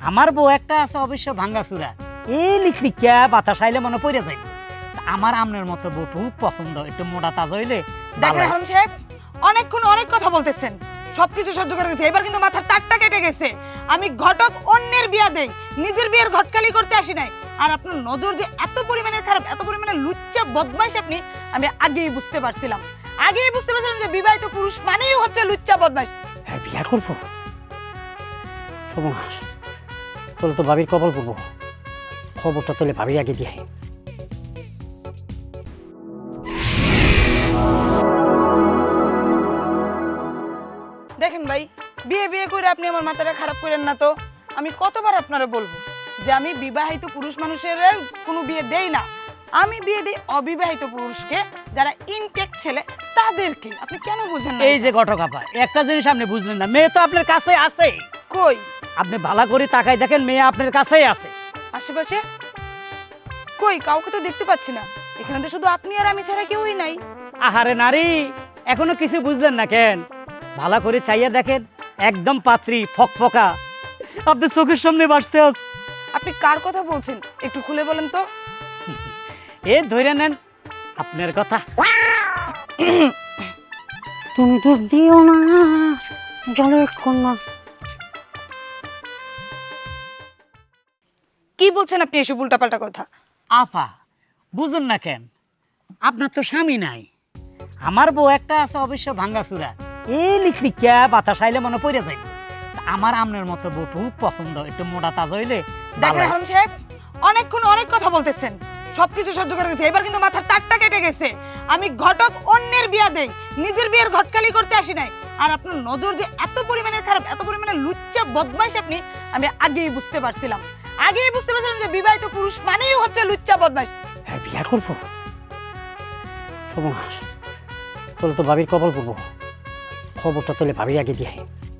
আমার বউ একটা আছে অবশ্য ভাঙ্গাচুরা, এই লিখলিখা বাতাস আইলে মনে পড়ে যাইব। আমার আমনের মতো বউ খুব পছন্দ, একটু মোটা তাজা হইলে। দেখেন হারুন সাহেব, অনেকক্ষণ অনেক কথা বলতেছেন, সবকিছু সহ্য করে গেছে, এবার কিন্তু মাথার তাকটা কেটে গেছে। আমি ঘটক অন্যের বিয়া দেই, নিজের বিয়ের ঘটকালি করতে আসি নাই। আর আপনার নজর যে এত পরিমাণে খারাপ, এত পরিমাণে লুচ্চা বদমাইশ আপনি, আমি আগেই বুঝতে পারছিলাম যে বিবাহিত পুরুষ মানেই হচ্ছে লুচ্চা বদমাইশ। হ্যাঁ, বিয়া করবো সর্বনাশ, তোর তো ভাবির কপাল করবো। খবরটা তোলে ভাবি আগে দিয়ে। দেখেন ভাই, বিয়ে বিয়ে করে আপনি আমার মাথাটা খারাপ করেন না তো। আমি কতবার আপনারা বলবো যে আমি বিবাহিত পুরুষ মানুষের কোনো বিয়ে দেই না, আমি বিয়ে দিই অবিবাহিত পুরুষকে, যারা ইনটেক ছেলে তাদেরকে। আপনি কেন বুঝেন না? এই যে ঘটক আপা, একটা জিনিস আপনি বুঝলেন না, মেয়ে তো আপনার কাছে আছে। কই? আপনি ভালো করে তাকাই দেখেন, মেয়ে আপনার কাছেই আছে। আশেপাশে কই? কাউকে তো দেখতে পাচ্ছি না। এখানে তো শুধু আপনি আর আমি ছাড়া কেউই নাই। আহারে নারী, এখনো কিছু বুঝলেন না কেন? ভালো করে চাইয়া দেখেন, একদম পাত্রী, ফকফকা, আপনি চোখের সামনে বাসতে আছেন। আপনি কার কথা বলছেন একটু খুলে বলেন তো। এ ধরে নেন আপনার কথা। তুমি তো দিও না জলের কন্যা। কি বলছেন আপনি এসব উল্টাপাল্টা কথা? আপা বুঝুন না কেন? আপনার তো স্বামী নাই, আমার বউ একটা আছে অবশ্য ভাঙ্গাচুরা, এই লিখলিখা বাতাস আইলে মনে পড়ে যাইব। আমার আমনের মতো বউ খুব পছন্দ, একটু মোটা তাজা হইলে। দেখেন হারুন সাহেব, অনেকক্ষণ অনেক কথা বলতেছেন, সবকিছু সহ্য করে গেছে, এবার কিন্তু মাথার তাকটা কেটে গেছে। আমি ঘটক অন্যের বিয়া দেই, নিজের বিয়ের ঘটকালি করতে আসি নাই। আর আপনার নজর যে এত পরিমাণে খারাপ, এত পরিমাণে লুচ্চা বদমাইশ আপনি, আমি আগেই বুঝতে পারছিলাম যে বিবাহিত পুরুষ মানেই হচ্ছে লুচ্চা বদমাইশ। হ্যাঁ, বিয়া করবো সর্বনাশ, তোর তো ভাবির কপাল করবো। খবরটা তোলে ভাবি আগে দিয়ে।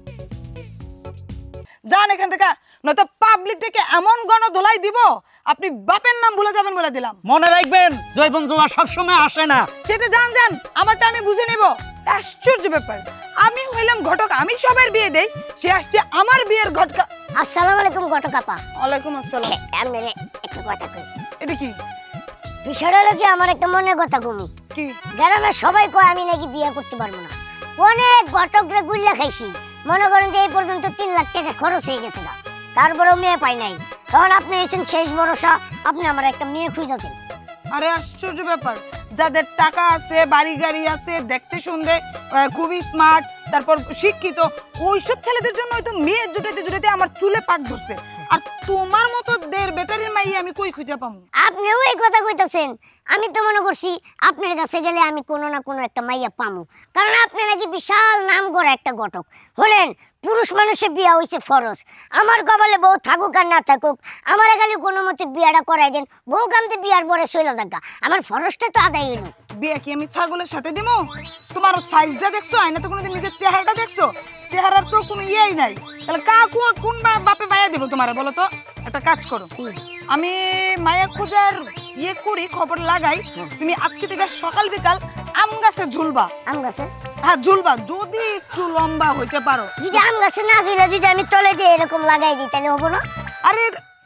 যান এখান থেকে, নয়তো পাবলিক থেকে এমন গণধোলাই দিব আপনি বাপের নাম ভুলে যাবেন বলে দিলাম। মনে রাখবেন, জয়বন জোয়ার সবসময় আসে না। সেটা জান জান, আমারটা আমি বুঝে নিব। আশ্চর্য ব্যাপার, আমি হইলাম ঘটক, আমি সবার বিয়ে দেই, সে আসছে আমার বিয়ের ঘটকা। আসসালামু আলাইকুম ঘটক আপা। ওয়ালাইকুম আসসালাম। আমি একটা কথা কই। এটা কি বিষয়টা হলো কি, আমার একটা মনের কথা কমি। কি? গ্রামের সবাই কয় আমি নাকি বিয়ে করতে পারবো না। অনেক ঘটকরে গুল্লা খাইছি, মনে করেন যে এই পর্যন্ত 3 লাখ টাকা খরচ হয়ে গেছে না, তারপরেও মেয়ে পাই নাই। তখন আপনি এসেছেন শেষ ভরসা, আপনি আমার একটা মেয়ে খুঁজে দেন। আরে আশ্চর্য ব্যাপার, যাদের টাকা আছে, বাড়ি গাড়ি আছে, দেখতে শুনতে খুবই স্মার্ট, তারপর শিক্ষিত, ওইসব ছেলেদের জন্য হয়তো মেয়ে জুটাইতে জুটাইতে আমার চুলে পাক ধরছে। আর তোমার মতো দের বেটারির মাই আমি কই খুঁজে পাবো? আপনিও এই কথা কইতাছেন, আমি তো মনে করছি আপনার কাছে গেলে আমি কোনো না কোনো একটা মাইয়া পামু, কারণ আপনি নাকি বিশাল নাম করা একটা ঘটক। হলেন পুরুষ মানুষের বিয়া হইছে ফরজ, আমার কপালে বউ থাকুক আর না থাকুক, আমার খালি কোনো মতে বিয়াটা করাই দেন। বউ কামতে বিয়ার পরে শৈল দেখা, আমার ফরজটা তো আদায় হইল। বিয়ে কি আমি ছাগলের সাথে দিমু? তোমার সাইজটা দেখছো, আয়না তো কোনোদিন নিজের চেহারাটা দেখছো? চেহারার তো কোনো ইয়েই নাই, তাহলে কোন বাপে মায়া দিব তোমার বলো তো? একটা কাজ করো, আমি মায়া খোঁজার ইয়ে করি, খবর লাগাই, তুমি আজকে থেকে সকাল বিকাল আম গাছে ঝুলবা। আম গাছে? হ্যাঁ ঝুলবা, যদি একটু লম্বা হইতে পারো। যদি আম গাছে না ঝুলে যদি আমি তলে দিয়ে এরকম লাগাই দিই তাহলে হবো না? আরে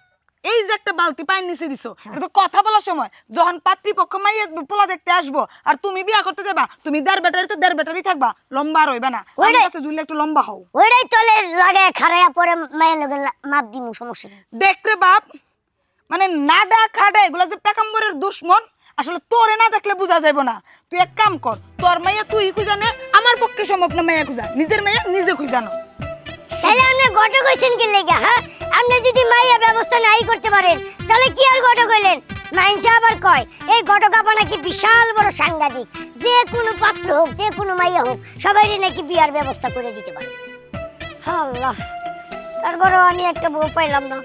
এই যে একটা বালতি পানি নিচে দিছো, এটা তো কথা বলার সময়, যখন পাত্রীপক্ষ মাইয়া পোলা দেখতে আসবো আর তুমি বিয়া করতে যাবা, তুমি দেড় ব্যাটারি থাকবা, লম্বা আর হইবা না। আম গাছে ঝুললে একটু লম্বা হও। ওইটাই তলে লাগায় খাড়াইয়া পরে মায়ের লগে মাপ দিমু, সমস্যা নেই। দেখ রে বাপ, মানে নাডা খাডা এগুলা যে পেকাম্বরের দুশ্মন, আসলে তোরে না দেখলে বোঝা যাবে না। তুই এক কাম কর, তোর মাইয়া তুই খুঁজানে, আমার পক্ষে সম্ভব না মাইয়া খুঁজা, নিজের মাইয়া নিজে খুঁজানো। তাহলে আপনি ঘটক হইছেন কি লেগা? হ্যাঁ, আপনি যদি মাইয়া ব্যবস্থা নাই করতে পারেন তাহলে কি আর ঘটক হইলেন? মাইনসে আবার কয় এই ঘটক আপা নাকি বিশাল বড় সাংঘাতিক, যে কোনো পাত্র হোক, যে কোনো মাইয়া হোক, সবাই নাকি বিয়ার ব্যবস্থা করে দিতে পারে। আল্লাহ, তারপরেও আমি একটা বউ পাইলাম না।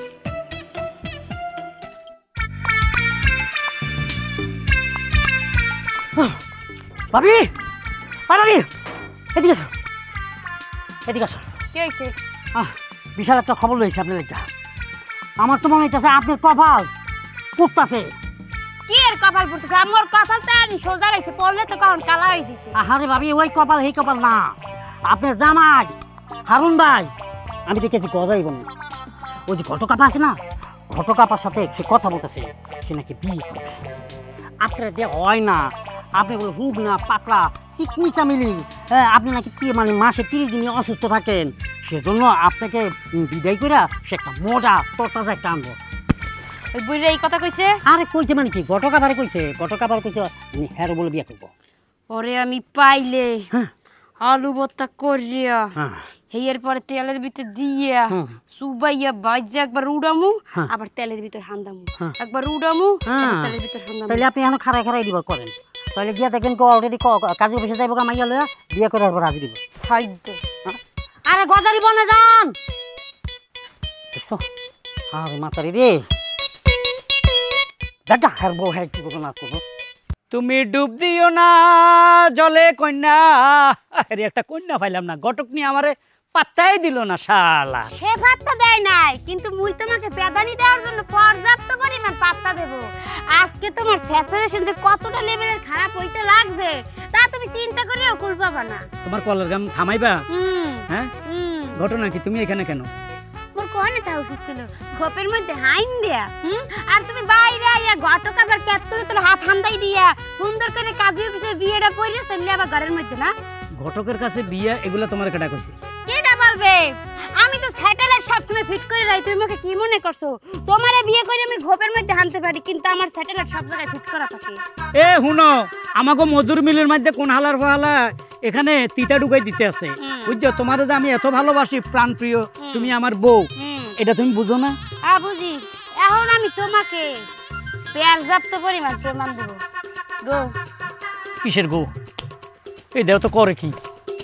ভাবি, ভাবি, এদিকে আসো, এদিকে আসো। কি হইছে? বিশাল একটা খবর রয়েছে আপনার একটা। আমার তো মনে হইতেছে আপনার কপাল পুড়তাছে। কি এর কপাল পুড়তেছে? আমার কপালটা সোজা রয়েছে, পড়লে তো কখন কালা হয়েছে। আরে ভাবি, ওই কপাল এই কপাল না, আপনার জামাই হারুন ভাই আমি দেখেছি গজাই বলুন। ওই যে ঘটকাপা আছে না, ঘটকাপার সাথে সে কথা বলতেছে, সে নাকি বিয়ে করবে। আপনার দিয়ে হয় না, আপনি বলে হুক না পাতলা চিকনি চামিলি, হ্যাঁ আপনি নাকি মানে মাসে 30 দিনে অসুস্থ থাকেন, সেজন্য আপনাকে বিদায় করে সে একটা মোটা তরতাজা একটা আনবো। ওই বুড়িরা এই কথা কইছে? আরে কইছে মানে কি, ঘটকাপারে কইছে, ঘটকাপার কইছে হ্যাঁ বলে বিয়ে করবো। ওরে আমি পাইলে হ্যাঁ আলু ভর্তা করিয়া হ্যাঁ হেয়ের পরে তেলের ভিতর দিয়া হুম। সুবাইয়া বাজ্যা একবার উড়ামু, হ্যাঁ। আবার তেলের ভিতর হান্দামু, হ্যাঁ। একবার উড়ামু, হ্যাঁ। আবার তেলের ভিতর হান্দামু। তাহলে আপনি এখন খারাই খারাই দিব করেন, তাহলে গিয়া দেখেন অলরেডি কাজে অফিসে যাইব মাইয়া লইয়া বিয়ে করে আসবো রাজি দিব। খাইতে আরে গজারি বনে যান, দেখছো আরে মাতারি রে দেখা হার বউ হ্যাঁ কি না করবো। তুমি ডুব দিও না জলে কন্যা, আরে একটা কন্যা পাইলাম না, ঘটক নিয়ে আমারে পাত্তাই দিল না শালা। সে পাত্তা দেয় নাই, কিন্তু মুই তোমাকে বেদানি দেওয়ার জন্য পর্যাপ্ত পরিমাণ পাত্তা দেব। আজকে তোমার স্যাচুরেশন যে কতটা লেভেলের খারাপ হইতে লাগছে তা তুমি চিন্তা করেও কুল পাবা না। তোমার কলের গাম থামাইবা? হ্যাঁ হুম ঘটনা কি, তুমি এখানে কেন? মোর কোনে তা উচিত ছিল খোপের মধ্যে হাইন দিয়া, আর তুমি বাইরে আইয়া ঘটক আবার ক্যাপ্তুরে তোর হাত হান্দাই দিয়া সুন্দর করে কাজী অফিসে বিয়েটা পড়লে চললে আবার ঘরের মধ্যে না। ঘটকের কাছে বিয়ে এগুলা তোমার কেটা কইছে? কেডা বলবে? আমি তো স্যাটেলাইট সবসময় ফিট করে রাখি, তুমি আমাকে কি মনে করছো? তোমারে বিয়ে করে আমি ঘোপের মধ্যে হানতে পারি, কিন্তু আমার স্যাটেলাইট সব জায়গায় ফিট করা থাকে। এ হুনো, আমাকে মজুর মিলের মধ্যে কোন হালার ফালা এখানে তিতা ঢুকাই দিতে আছে, বুঝছো? তোমার যে আমি এত ভালোবাসি প্রাণ প্রিয়, তুমি আমার বউ, এটা তুমি বুঝো না? বুঝি। এখন আমি তোমাকে পর্যাপ্ত পরিমাণ প্রমাণ দেব। গো। কিসের গো? এই দেও তো করে কি?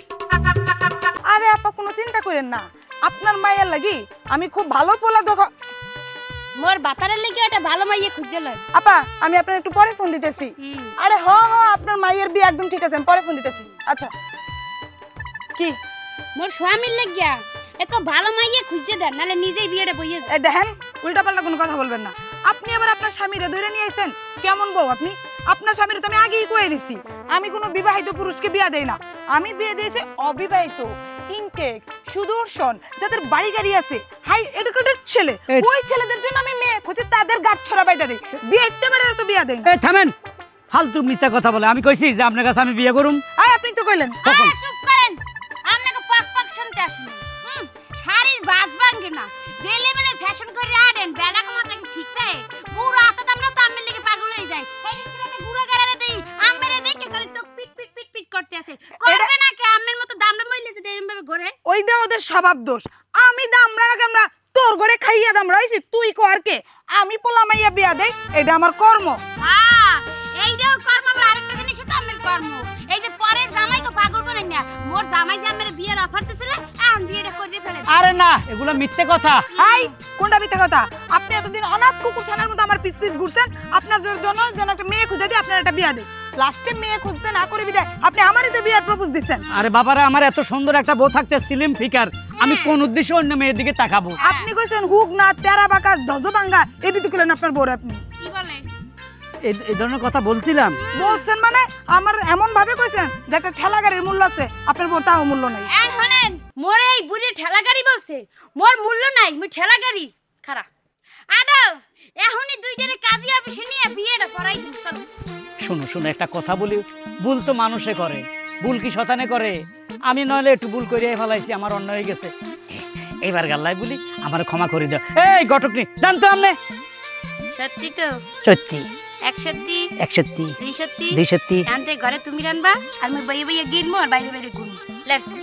আরে আপা কোনো চিন্তা করেন না, আপনার মায়ের লাগি আমি খুব ভালো পোলা মোর বাতারের লেগে একটা ভালো মাইয়ে খুঁজে লয়। আপা আমি আপনার একটু পরে ফোন দিতেছি। আরে হ হ আপনার মায়ের বিয়ে একদম ঠিক আছে, আমি পরে ফোন দিতেছি। আচ্ছা কি মোর স্বামীর লেগিয়া একটা ভালো মাইয়ে খুঁজে দেন, নালে নিজেই বিয়েটা বইয়ে যায়। এই দেখেন উল্টা পাল্টা কোনো কথা বলবেন না। আপনি আবার আপনার স্বামীরে ধরে নিয়ে আইছেন, কেমন বউ আপনি? আপনার স্বামীরে তো আমি আগেই কয়ে দিছি আমি কোনো বিবাহিত পুরুষকে বিয়ে দেই না, আমি বিয়ে দিয়েছি অবিবাহিত ইনটেক সুদর্শন যাদের বাড়ি গাড়ি আছে, হাই এডুকেটেড ছেলে। ওই ছেলেদের জন্য আমি মেয়ে খুঁজে তাদের গাছ ছড়া বাইটা দেই, বিয়ে দিতে পারে তো বিয়ে দেই। এই থামেন, ফালতু মিথ্যা কথা বলে। আমি কইছি যে আপনার কাছে আমি বিয়ে করুম? আয় আপনি তো কইলেন। চুপ করেন, আপনাকে পাক পাক শুনতে আসেনি। শাড়ির বাজ ভাঙে না, বেলে বেলে ফ্যাশন করে আড়েন, বেড়া কমাতে ঠিক নাই। বুড়া হাতে আমরা তো আমের লেগে পাগল হয়ে যাই। এই কিরাতে বুড়া গাড়ারে দেই, আমেরে দেখে খালি চোখ পিট পিট পিট পিট করতে আছে। করবে না কি আমের মতো দামড়া মইলে যে এরকম ভাবে ঘরে? ওইটা ওদের স্বভাব দোষ। আমি দামড়া না কামড়া তোর ঘরে খাইয়া দামড়া হইছি, তুই কর কে? আমি পোলা মাইয়া বিয়া দেই, এটা আমার কর্ম। হ্যাঁ এইটাও কর্ম, আবার আরেকটা জিনিস তো আমের কর্ম। এই যে পরের জামাই তো পাগল বানাই না, মোর জামাই যে আমের বিয়ের অফার দিছিল, আমি বিয়েটা করে ফেলে। আরে না, এগুলা মিথ্যে কথা। হাই কোনটা মিথ্যা কথা? আপনি এতদিন অনাথ কুকুর ছানার মতো আমার পিস পিস ঘুরছেন, আপনার জন্য যেন একটা মেয়ে খুঁজে দিই, আপনার একটা বিয়া দেই। লাস্টে মেয়ে খুঁজতে না করে বিদায় আপনি আমারই তো বিয়ার প্রপোজ দিচ্ছেন। আরে বাবারে, আমার এত সুন্দর একটা বউ থাকতে সিলিম ফিকার, আমি কোন উদ্দেশ্যে অন্য মেয়ের দিকে তাকাবো? আপনি কইছেন হুক না তেরা বাঁকা ধজভাঙ্গা, এই দিতে কইলেন আপনার বউর। আপনি কি বলে? এই ধরনের কথা বলছিলাম। বলছেন মানে আমার এমন ভাবে কইছেন যে একটা ঠেলা গাড়ির মূল্য আছে, আপনার বউর তাও মূল্য নেই। আর হলেন মোর এই বুড়ি ঠেলা গাড়ি বলছে, মোর মূল্য নাই, মুই ঠেলা গাড়ি খারা। আদো এখনই দুইটারে কাজী অফিসে নিয়ে বিয়েটা করাই দিন। চলো শোনো শোনো, একটা কথা বলি, ভুল তো মানুষে করে, ভুল কি শতানে করে? আমি নইলে একটু ভুল করিয়াই ফেলাইছি, আমার অন্য হয়ে গেছে। এইবার গাল্লাই বলি, আমার ক্ষমা করে দাও। এই ঘটকনি জানতো আমনে? সত্যি তো? সত্যি। এক সত্যি, এক সত্যি, দুই সত্যি, দুই সত্যি। আনতে ঘরে তুমি রানবা আর মই বইয়ে বইয়ে গিরমু আর বাইরে বাইরে ঘুরমু। Let's go.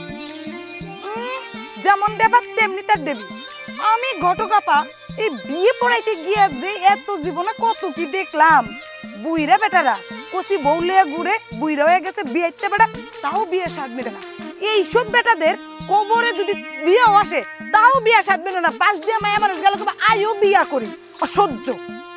যেমন দেবা তেমনি তার দেবী। আমি ঘটকাপা এই বিয়ে পড়াইতে গিয়া যে এত জীবনে কত কি দেখলাম। বুইরা বেটারা কষি বউলে ঘুরে বুইরা হয়ে গেছে, বিয়েতে বেটা তাও বিয়ে স্বাদ মেটে না। এইসব বেটাদের কবরে যদি বিয়েও আসে তাও বিয়ে স্বাদ মেটে না। পাশ দিয়ে মায়া মানুষ গেল আয়ও বিয়া করি, অসহ্য।